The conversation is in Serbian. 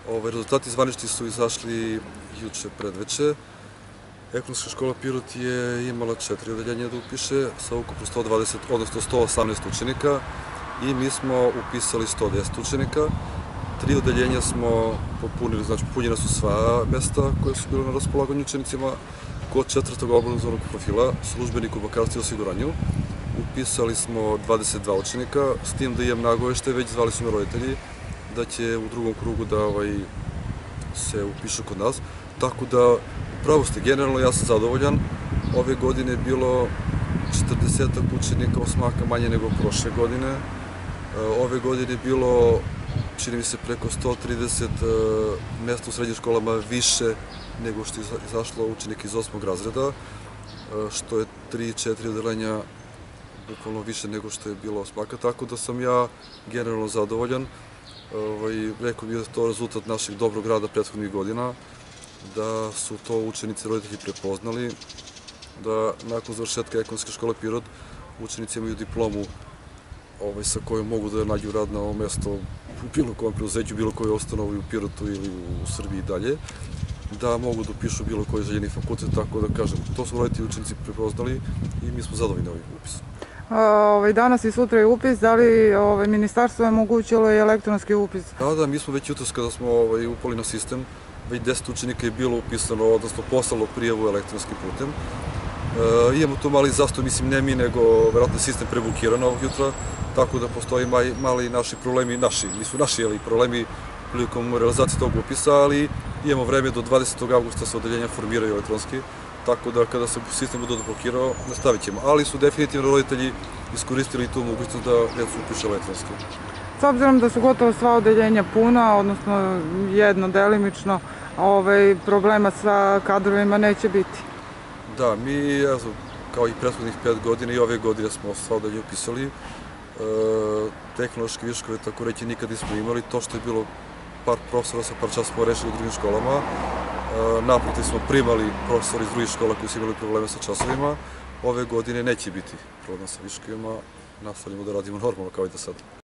Rezultati zvanični su izašli juče predveče. Ekonomska škola Pirot je imala 4 odeljenja da upiše sa ukupno 120, odnosno 118 učenika i mi smo upisali 110 učenika. 3 odeljenja smo popunili, znači popunjena su sva mesta koje su bile na raspolaganju učenicima. Kod 4. obrazovnog profila, službenik u bankarstvu i osiguranju, upisali smo 22 učenika, s tim da imam nagovešte, već zvali su me roditelji da će u drugom krugu da se upišu kod nas. Tako da, upravo ste, generalno ja sam zadovoljan. Ove godine je bilo 40 učenika osmaka manje nego prošle godine. Ove godine je bilo, čini mi se, preko 130 mesta u srednjim školama više nego što je izašlo učenika iz 8. razreda, što je 3-4 odeljenja bukvalno više nego što je bilo osmaka, tako da sam ja generalno zadovoljan. Rekao bih da je to rezultat našeg dobrog rada prethodnih godina, da su to učenici i roditelji prepoznali, da nakon završetka ekonomske škole Pirot učenici imaju diplomu sa kojom mogu da nađu radno mesto u bilo kojem preduzeću, bilo kojoj ustanovi u Pirotu ili u Srbiji i dalje, da mogu da upišu bilo koji željeni fakultet, tako da kažem, to su roditelji i učenici prepoznali i mi smo zadovoljni ovim upisom. Danas i sutra je upis, da li ministarstvo je omogućilo i elektronski upis? Da, mi smo već jutros kada smo upali na sistem, već 10 učenika je bilo upisano, odnosno poslalo prijavu elektronskim putem. Imamo tu mali zastoj, mislim ne mi, nego verovatno sistem prebukiran ovog jutra, tako da postoji mali naši problemi, nisu naši, ali problemi prilikom realizacije tog upisa, ali imamo vreme do 20. avgusta se odeljenja formiraju elektronski, tako da kada se sistem bude odblokirao, nastavit ćemo. Ali su definitivno roditelji iskoristili tu mogućnost da decu upiše elektronski. S obzirom da su gotovo sva odeljenja puna, odnosno jedno delimično, problema sa kadrovima neće biti? Da, mi, kao i prethodnih 5 godina i ove godine smo sva odeljenja upisali. Tehnološke viškove, tako reći, nikad nismo imali. To što je bilo par profesora sa par časa smo rešili u drugim školama. Naprotiv smo primali profesora iz drugih škola koji su imali probleme sa časovima. Ove godine neće biti problem sa viškovima. Nastavljamo da radimo normalno kao i do sada.